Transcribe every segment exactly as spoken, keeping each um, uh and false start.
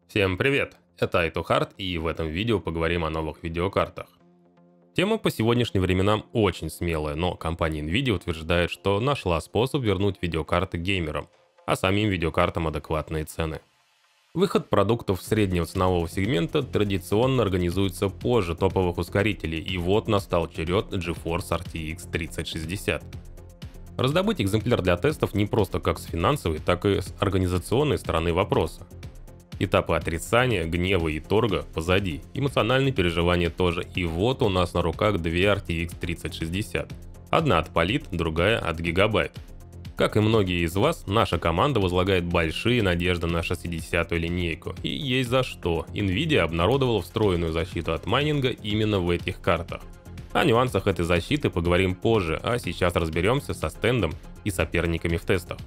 Всем привет! Это айтохард, и в этом видео поговорим о новых видеокартах. Тема по сегодняшним временам очень смелая, но компания Nvidia утверждает, что нашла способ вернуть видеокарты геймерам, а самим видеокартам адекватные цены. Выход продуктов среднего ценового сегмента традиционно организуется позже топовых ускорителей, и вот настал черед GeForce ар ти экс тридцать шестьдесят. Раздобыть экземпляр для тестов не просто как с финансовой, так и с организационной стороны вопроса. Этапы отрицания, гнева и торга позади, эмоциональные переживания тоже, и вот у нас на руках две ар ти экс тридцать шестьдесят. Одна от Polit, другая от Gigabyte. Как и многие из вас, наша команда возлагает большие надежды на шестидесятую линейку, и есть за что. Nvidia обнародовала встроенную защиту от майнинга именно в этих картах. О нюансах этой защиты поговорим позже, а сейчас разберемся со стендом и соперниками в тестах.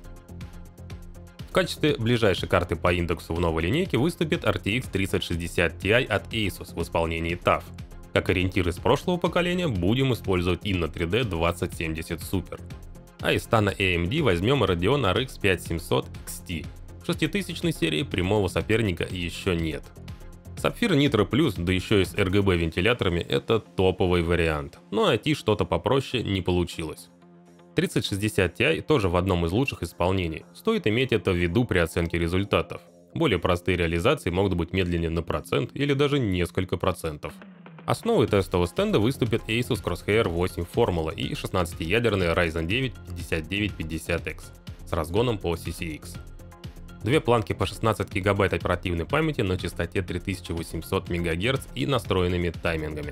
В качестве ближайшей карты по индексу в новой линейке выступит ар ти экс тридцать шестьдесят Ti от Asus в исполнении таф. Как ориентир из прошлого поколения будем использовать Inno три дэ двадцать семьдесят Super. А из стана эй эм ди возьмем Radeon ар икс пять семьсот икс ти. В шеститысячной серии прямого соперника еще нет. Sapphire Nitro Plus, да еще и с эр джи би вентиляторами, это топовый вариант, но найти что-то попроще не получилось. тридцать шестьдесят Ti тоже в одном из лучших исполнений, стоит иметь это в виду при оценке результатов. Более простые реализации могут быть медленнее на процент или даже несколько процентов. Основой тестового стенда выступит Asus Crosshair восемь Formula и шестнадцатиядерный Ryzen девять пятьдесят девять пятьдесят икс с разгоном по си си икс. Две планки по шестнадцать гигабайт оперативной памяти на частоте три тысячи восемьсот мегагерц и настроенными таймингами.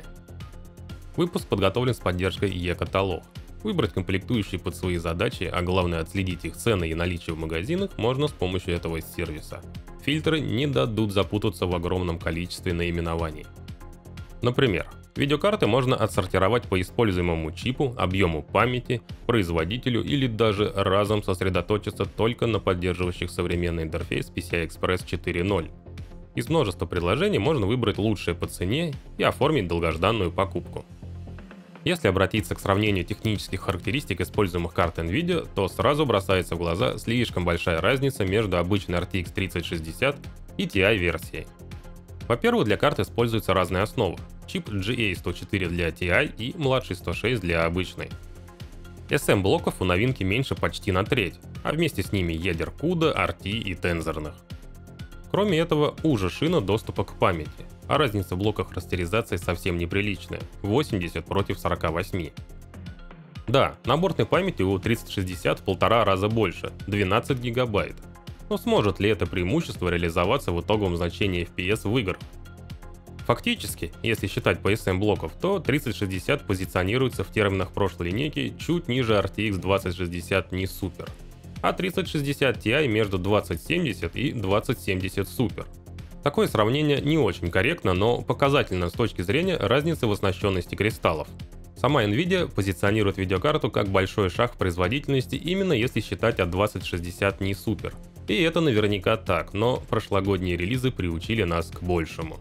Выпуск подготовлен с поддержкой e-каталог. Выбрать комплектующие под свои задачи, а главное отследить их цены и наличие в магазинах можно с помощью этого сервиса. Фильтры не дадут запутаться в огромном количестве наименований. Например, видеокарты можно отсортировать по используемому чипу, объему памяти, производителю или даже разом сосредоточиться только на поддерживающих современный интерфейс пи си ай экспресс четыре ноль. Из множества предложений можно выбрать лучшее по цене и оформить долгожданную покупку. Если обратиться к сравнению технических характеристик используемых карт Nvidia, то сразу бросается в глаза слишком большая разница между обычной ар ти экс тридцать шестьдесят и Ti версией. Во-первых, для карт используются разные основы. Чип джи эй сто четыре для Ti и младший сто шесть для обычной. эс эм блоков у новинки меньше почти на треть, а вместе с ними ядер куда, ар ти и тензорных. Кроме этого, уже шина доступа к памяти, а разница в блоках растеризации совсем неприличная – восемьдесят против сорока восьми. Да, наборной памяти у тридцать шестьдесят в полтора раза больше – двенадцать гигабайт. Но сможет ли это преимущество реализоваться в итоговом значении эф пи эс в играх? Фактически, если считать по эс эм блоков, то тридцать шестьдесят позиционируется в терминах прошлой линейки чуть ниже ар ти экс двадцать шестьдесят не Super, а тридцать шестьдесят Ti между двадцать семьдесят и двадцать семьдесят Super. Такое сравнение не очень корректно, но показательно с точки зрения разницы в оснащенности кристаллов. Сама Nvidia позиционирует видеокарту как большой шаг в производительности, именно если считать от двадцать шестьдесят не Super. И это наверняка так, но прошлогодние релизы приучили нас к большему.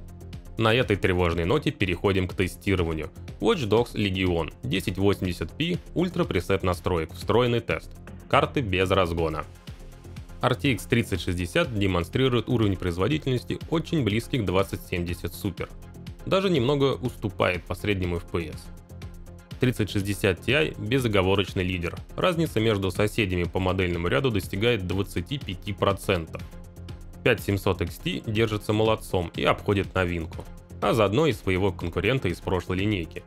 На этой тревожной ноте переходим к тестированию. Watch Dogs Legion десять восемьдесят пи ультра пресет настроек, встроенный тест. Карты без разгона. ар ти экс тридцать шестьдесят демонстрирует уровень производительности очень близкий к двадцать семьдесят Super. Даже немного уступает по среднему эф пи эс. тридцать шестьдесят Ti безоговорочный лидер. Разница между соседями по модельному ряду достигает двадцати пяти процентов. пять семьсот икс ти держится молодцом и обходит новинку, а заодно и своего конкурента из прошлой линейки.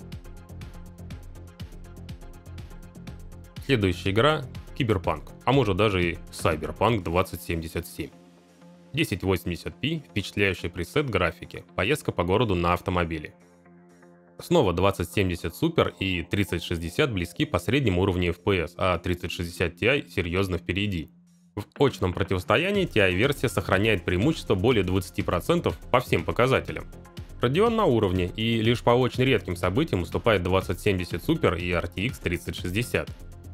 Следующая игра — Cyberpunk, а может даже и Cyberpunk двадцать семьдесят семь. десять восемьдесят пи, впечатляющий пресет графики, поездка по городу на автомобиле. Снова двадцать семьдесят Super и тридцать шестьдесят близки по среднему уровню эф пи эс, а тридцать шестьдесят Ti серьезно впереди. В очном противостоянии Ti-версия сохраняет преимущество более двадцати процентов по всем показателям. Radeon на уровне, и лишь по очень редким событиям уступает двадцать семьдесят Super и ар ти экс тридцать шестьдесят.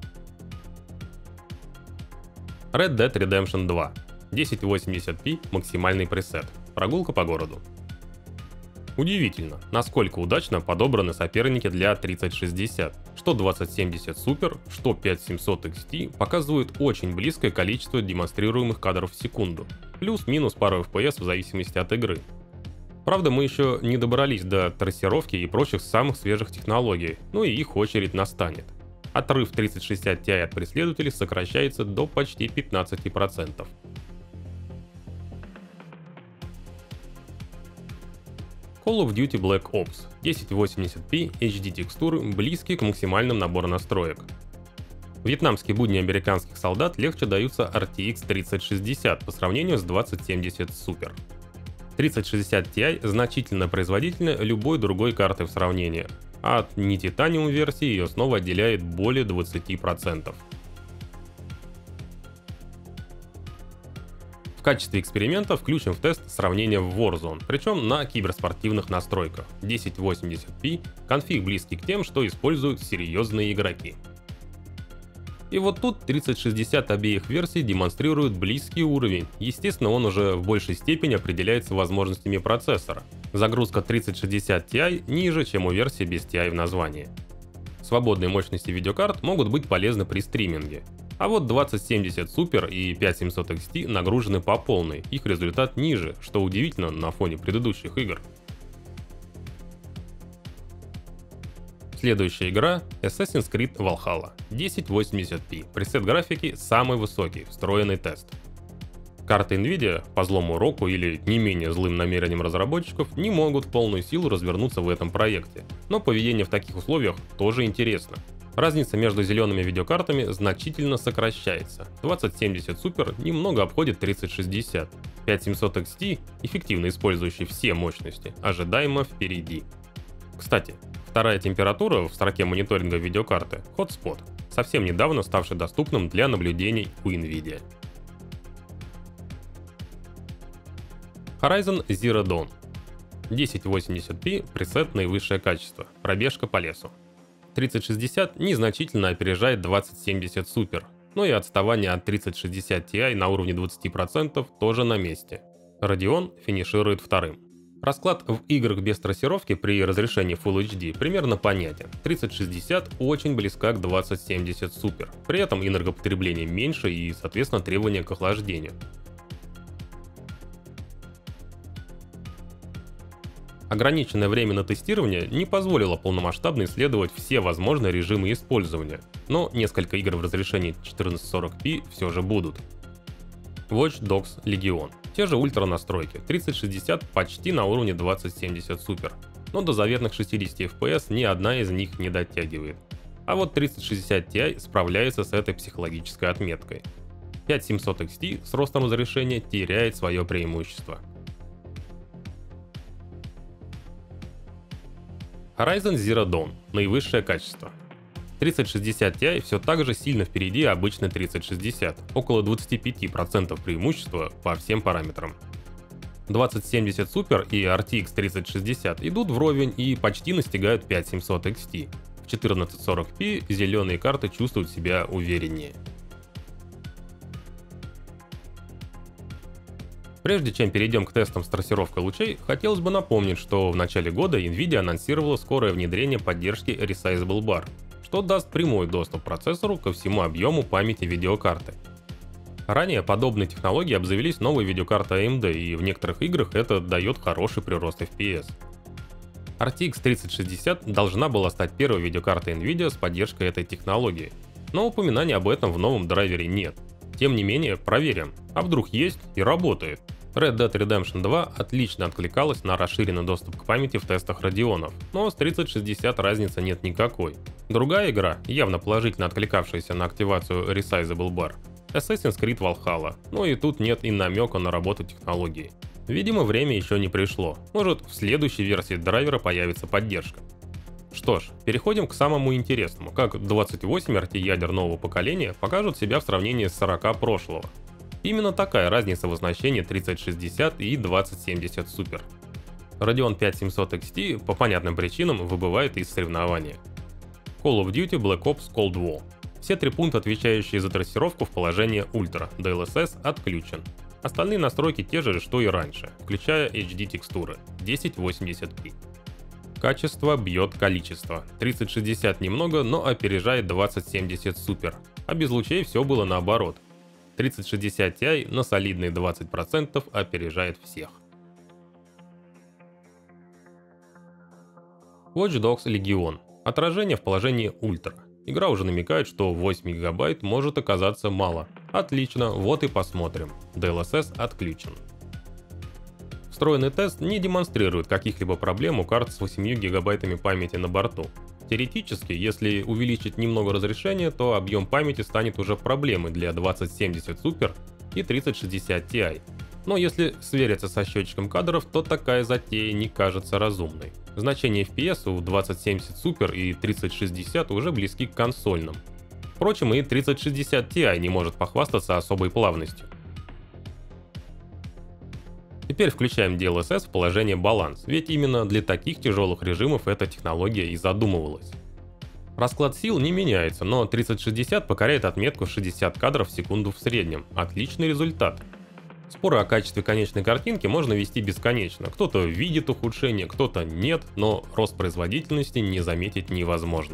Red Dead Redemption два. десять восемьдесят пи максимальный пресет. Прогулка по городу. Удивительно, насколько удачно подобраны соперники для тридцать шестьдесят. Что двадцать семьдесят Super, что пять семьсот икс ти показывают очень близкое количество демонстрируемых кадров в секунду, плюс-минус пару эф пи эс в зависимости от игры. Правда, мы еще не добрались до трассировки и прочих самых свежих технологий, но и их очередь настанет. Отрыв тридцать шестьдесят Ti от преследователей сокращается до почти пятнадцати процентов. Call of Duty Black Ops тысяча восемьдесят пи эйч ди текстуры близкие к максимальному набору настроек. Вьетнамские будни американских солдат легче даются эр ти икс тридцать шестьдесят по сравнению с двадцать семьдесят Super. тридцать шестьдесят Ti значительно производительнее любой другой карты в сравнении, а от не Titanium версии ее снова отделяет более двадцати процентов. В качестве эксперимента включим в тест сравнение в Warzone, причем на киберспортивных настройках. тысяча восемьдесят пи конфиг близкий к тем, что используют серьезные игроки. И вот тут тридцать шестьдесят обеих версий демонстрирует близкий уровень, естественно он уже в большей степени определяется возможностями процессора. Загрузка тридцать шестьдесят Ti ниже, чем у версии без Ti в названии. Свободные мощности видеокарт могут быть полезны при стриминге. А вот двадцать семьдесят Super и пять семьсот икс ти нагружены по полной, их результат ниже, что удивительно на фоне предыдущих игр. Следующая игра Assassin's Creed Valhalla тысяча восемьдесят пи, пресет графики самый высокий, встроенный тест. Карты Nvidia по злому уроку или не менее злым намерениям разработчиков не могут в полную силу развернуться в этом проекте, но поведение в таких условиях тоже интересно. Разница между зелеными видеокартами значительно сокращается. двадцать семьдесят Super немного обходит тридцать шестьдесят. пять семьсот икс ти, эффективно использующий все мощности, ожидаемо впереди. Кстати, вторая температура в строке мониторинга видеокарты – Hotspot, совсем недавно ставший доступным для наблюдений у Nvidia. Horizon Zero Dawn тысяча восемьдесят пи пресет наивысшее качество, пробежка по лесу. тридцать шестьдесят незначительно опережает двадцать семьдесят Super, но и отставание от тридцать шестьдесят Ti на уровне двадцати процентов тоже на месте. Radeon финиширует вторым. Расклад в играх без трассировки при разрешении Full эйч ди примерно понятен. тридцать шестьдесят очень близка к двадцать семьдесят Super, при этом энергопотребление меньше и, соответственно, требования к охлаждению. Ограниченное время на тестирование не позволило полномасштабно исследовать все возможные режимы использования, но несколько игр в разрешении четырнадцать сорок пи все же будут. Watch Dogs Legion. Те же ультра настройки, тридцать шестьдесят почти на уровне двадцать семьдесят Super, но до заветных шестидесяти эф пи эс ни одна из них не дотягивает. А вот тридцать шестьдесят Ti справляется с этой психологической отметкой. пять семьсот икс ти с ростом разрешения теряет свое преимущество. Horizon Zero Dawn – наивысшее качество. тридцать шестьдесят Ti все так же сильно впереди обычной тридцать шестьдесят, около двадцати пяти процентов преимущества по всем параметрам. двадцать семьдесят Super и эр ти икс тридцать шестьдесят идут вровень и почти настигают пять семьсот икс ти. В четырнадцать сорок пи зеленые карты чувствуют себя увереннее. Прежде чем перейдем к тестам с трассировкой лучей, хотелось бы напомнить, что в начале года Nvidia анонсировала скорое внедрение поддержки Resizable Bar, что даст прямой доступ процессору ко всему объему памяти видеокарты. Ранее подобные технологии обзавелись новой видеокартой эй эм ди, и в некоторых играх это дает хороший прирост эф пи эс. эр ти икс тридцать шестьдесят должна была стать первой видеокартой Nvidia с поддержкой этой технологии, но упоминаний об этом в новом драйвере нет. Тем не менее, проверим, а вдруг есть и работает. Red Dead Redemption два отлично откликалась на расширенный доступ к памяти в тестах Radeon'ов, но с тридцать шестьдесят разницы нет никакой. Другая игра, явно положительно откликавшаяся на активацию Resizable Bar, Assassin's Creed Valhalla, но и тут нет и намека на работу технологии. Видимо, время еще не пришло, может в следующей версии драйвера появится поддержка. Что ж, переходим к самому интересному, как двадцать восемь эр ти ядер нового поколения покажут себя в сравнении с сорока прошлого. Именно такая разница в оснащении тридцать шестьдесят и двадцать семьдесят Super. Radeon пять семьсот икс ти по понятным причинам выбывает из соревнования. Call of Duty Black Ops Cold War. Все три пункта, отвечающие за трассировку в положение Ультра, ди эл эс эс отключен. Остальные настройки те же, что и раньше, включая эйч ди текстуры десять восемьдесят пи. Качество бьет количество. тридцать шестьдесят немного, но опережает двадцать семьдесят Super. А без лучей все было наоборот. тридцать шестьдесят Ti на солидные двадцать процентов опережает всех. Watch Dogs Legion. Отражение в положении ультра. Игра уже намекает, что восемь гигабайт может оказаться мало. Отлично, вот и посмотрим. ди эл эс эс отключен. Встроенный тест не демонстрирует каких-либо проблем у карт с восемью гигабайтами памяти на борту. Теоретически, если увеличить немного разрешение, то объем памяти станет уже проблемой для двадцать семьдесят Super и тридцать шестьдесят Ti. Но если свериться со счетчиком кадров, то такая затея не кажется разумной. Значения эф пи эс у двадцать семьдесят Super и тридцать шестьдесят уже близки к консольным. Впрочем, и тридцать шестьдесят Ti не может похвастаться особой плавностью. Теперь включаем ди эл эс эс в положение баланс, ведь именно для таких тяжелых режимов эта технология и задумывалась. Расклад сил не меняется, но тридцать шестьдесят покоряет отметку шестьдесят кадров в секунду в среднем. Отличный результат. Споры о качестве конечной картинки можно вести бесконечно. Кто-то видит ухудшение, кто-то нет, но рост производительности не заметить невозможно.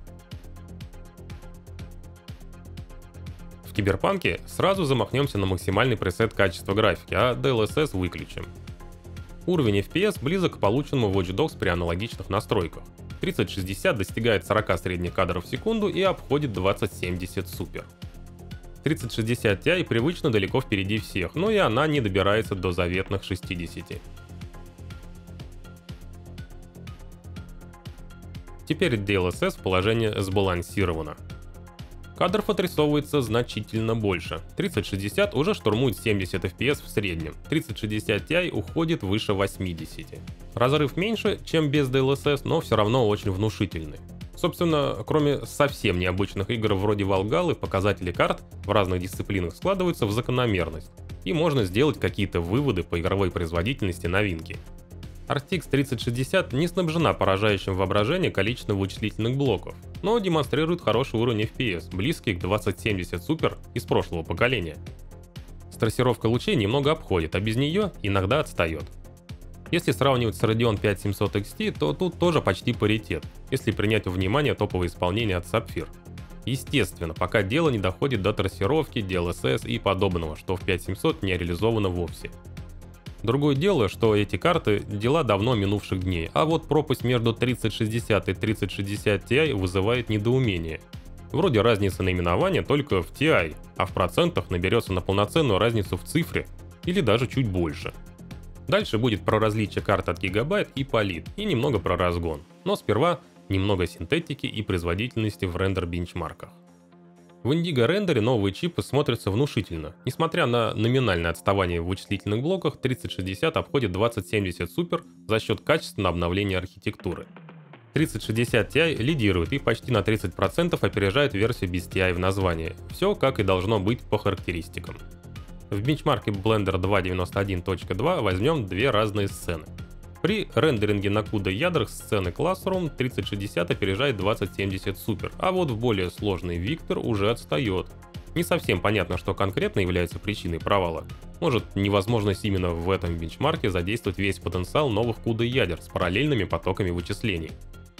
В Киберпанке сразу замахнемся на максимальный пресет качества графики, а ди эл эс эс выключим. Уровень эф пи эс близок к полученному в Watch Dogs при аналогичных настройках. тридцать шестьдесят достигает сорок средних кадров в секунду и обходит двадцать семьдесят Super. тридцать шестьдесят Ti привычно далеко впереди всех, но и она не добирается до заветных шестидесяти. Теперь ди эл эс эс в положении сбалансировано. Кадров отрисовывается значительно больше. тридцать шестьдесят уже штурмует семьдесят эф пи эс в среднем, тридцать шестьдесят Ti уходит выше восьмидесяти. Разрыв меньше, чем без ди эл эс эс, но все равно очень внушительный. Собственно, кроме совсем необычных игр вроде Valhalla, показатели карт в разных дисциплинах складываются в закономерность, и можно сделать какие-то выводы по игровой производительности новинки. ар ти икс тридцать шестьдесят не снабжена поражающим воображение количеством вычислительных блоков, но демонстрирует хороший уровень эф пи эс, близкий к двадцать семьдесят Super из прошлого поколения. С трассировкой лучей немного обходит, а без нее иногда отстает. Если сравнивать с Radeon пять семьсот икс ти, то тут тоже почти паритет, если принять во внимание топовое исполнение от Sapphire. Естественно, пока дело не доходит до трассировки, ди эл эс эс и подобного, что в пять семьсот не реализовано вовсе. Другое дело, что эти карты – дела давно минувших дней, а вот пропасть между тридцать шестьдесят и тридцать шестьдесят Ti вызывает недоумение. Вроде разница наименования только в Ti, а в процентах наберется на полноценную разницу в цифре или даже чуть больше. Дальше будет про различие карт от гигабайт и полит, и немного про разгон. Но сперва немного синтетики и производительности в рендер-бенчмарках. В Indigo рендере новые чипы смотрятся внушительно. Несмотря на номинальное отставание в вычислительных блоках, тридцать шестьдесят обходит двадцать семьдесят Super за счет качественного обновления архитектуры. тридцать шестьдесят Ti лидирует и почти на тридцать процентов опережает версию без Ti в названии. Все как и должно быть по характеристикам. В бенчмарке Blender два девяносто один точка два возьмем две разные сцены. При рендеринге на куда ядрах сцены Classroom тридцать шестьдесят опережает двадцать семьдесят Super, а вот в более сложный Victor уже отстает. Не совсем понятно, что конкретно является причиной провала. Может, невозможность именно в этом бенчмарке задействовать весь потенциал новых куда ядер с параллельными потоками вычислений.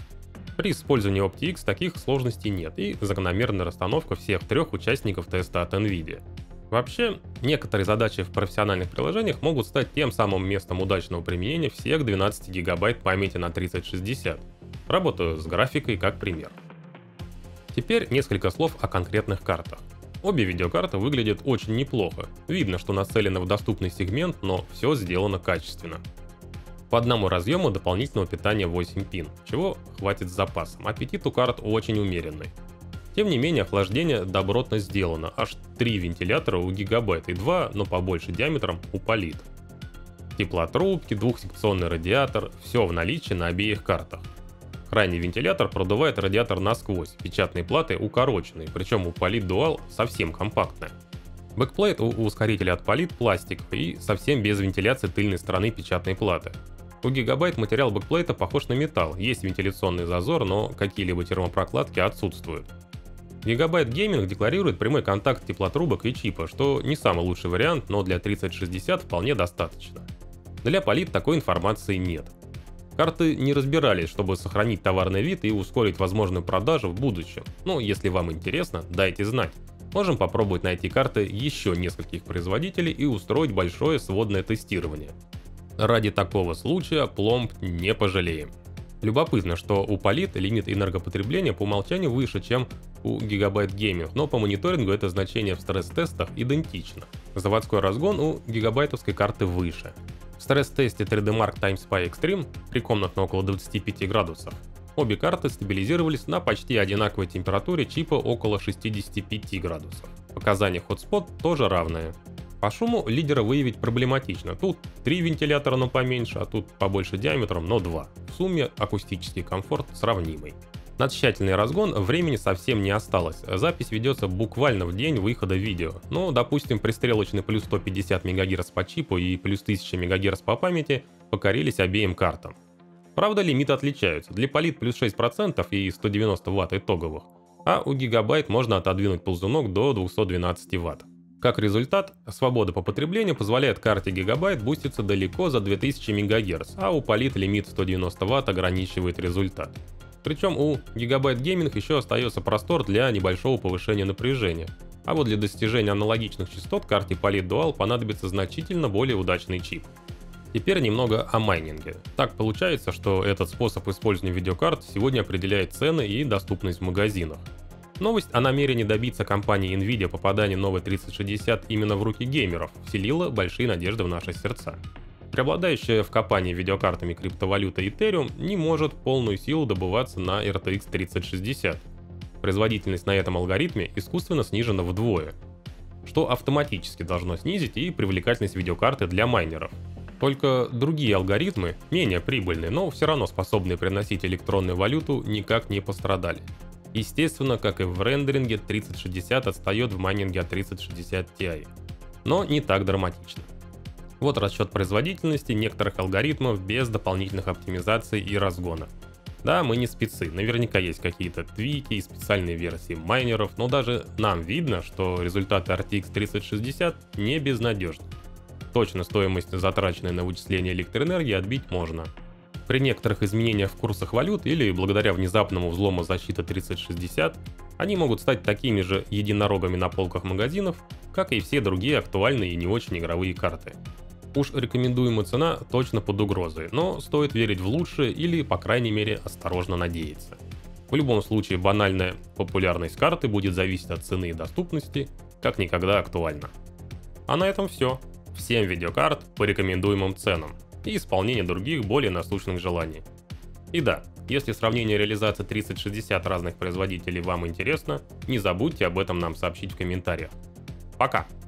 При использовании оп ти икс таких сложностей нет, и закономерная расстановка всех трех участников теста от NVIDIA. Вообще, некоторые задачи в профессиональных приложениях могут стать тем самым местом удачного применения всех двенадцати гигабайт памяти на тридцать шестьдесят. Работаю с графикой как пример. Теперь несколько слов о конкретных картах. Обе видеокарты выглядят очень неплохо. Видно, что нацелены в доступный сегмент, но все сделано качественно. По одному разъему дополнительного питания восемь пин, чего хватит с запасом. Аппетит у карт очень умеренный. Тем не менее, охлаждение добротно сделано, аж три вентилятора у гигабайт и два, но побольше диаметром, у полит. Теплотрубки, двухсекционный радиатор, все в наличии на обеих картах. Крайний вентилятор продувает радиатор насквозь, печатные платы укороченные, причем у Polit Dual совсем компактная. Бэкплейт у ускорителя от Polit пластиковый и совсем без вентиляции тыльной стороны печатной платы. У гигабайт материал бэкплейта похож на металл, есть вентиляционный зазор, но какие-либо термопрокладки отсутствуют. Gigabyte Gaming декларирует прямой контакт теплотрубок и чипа, что не самый лучший вариант, но для тридцать шестьдесят вполне достаточно. Для Polit такой информации нет. Карты не разбирались, чтобы сохранить товарный вид и ускорить возможную продажу в будущем. Но если вам интересно, дайте знать. Можем попробовать найти карты еще нескольких производителей и устроить большое сводное тестирование. Ради такого случая пломб не пожалеем. Любопытно, что у Polit лимит энергопотребления по умолчанию выше, чем у Gigabyte Gaming, но по мониторингу это значение в стресс-тестах идентично. Заводской разгон у гигабайтовской карты выше. В стресс-тесте три дэ Mark TimeSpy Extreme трехкомнатно около двадцати пяти градусов. Обе карты стабилизировались на почти одинаковой температуре чипа около шестидесяти пяти градусов. Показания Hotspot тоже равные. По шуму лидера выявить проблематично. Тут три вентилятора, но поменьше, а тут побольше диаметром, но два. В сумме акустический комфорт сравнимый. На тщательный разгон времени совсем не осталось. Запись ведется буквально в день выхода видео. Но, допустим, пристрелочный плюс сто пятьдесят мегагерц по чипу и плюс тысяча мегагерц по памяти покорились обеим картам. Правда, лимиты отличаются. Для Polit плюс шесть процентов и сто девяносто ватт итоговых, а у Gigabyte можно отодвинуть ползунок до двухсот двенадцати ватт. Как результат, свобода по потреблению позволяет карте Gigabyte буститься далеко за две тысячи мегагерц, а у Polit лимит сто девяносто ватт ограничивает результат. Причем у Gigabyte Gaming еще остается простор для небольшого повышения напряжения, а вот для достижения аналогичных частот карте Polit Dual понадобится значительно более удачный чип. Теперь немного о майнинге. Так получается, что этот способ использования видеокарт сегодня определяет цены и доступность в магазинах. Новость о намерении добиться компании Nvidia попадания новой тридцать шестьдесят именно в руки геймеров вселила большие надежды в наши сердца. Преобладающая в копании видеокартами криптовалюта Ethereum не может полную силу добываться на эр ти экс тридцать шестьдесят. Производительность на этом алгоритме искусственно снижена вдвое, что автоматически должно снизить и привлекательность видеокарты для майнеров. Только другие алгоритмы, менее прибыльные, но все равно способные приносить электронную валюту, никак не пострадали. Естественно, как и в рендеринге, тридцать шестьдесят отстает в майнинге от тридцать шестьдесят Ti. Но не так драматично. Вот расчет производительности некоторых алгоритмов без дополнительных оптимизаций и разгона. Да, мы не спецы, наверняка есть какие-то твики и специальные версии майнеров, но даже нам видно, что результаты эр ти экс тридцать шестьдесят не безнадежны. Точно стоимость, затраченной на вычисление электроэнергии, отбить можно. При некоторых изменениях в курсах валют или благодаря внезапному взлому защиты тридцать шестьдесят, они могут стать такими же единорогами на полках магазинов, как и все другие актуальные и не очень игровые карты. Уж рекомендуемая цена точно под угрозой, но стоит верить в лучшее или, по крайней мере, осторожно надеяться. В любом случае, банальная популярность карты будет зависеть от цены и доступности, как никогда актуальна. А на этом все. семь видеокарт по рекомендуемым ценам и исполнение других более насущных желаний. И да, если сравнение реализации тридцать шестьдесят разных производителей вам интересно, не забудьте об этом нам сообщить в комментариях. Пока!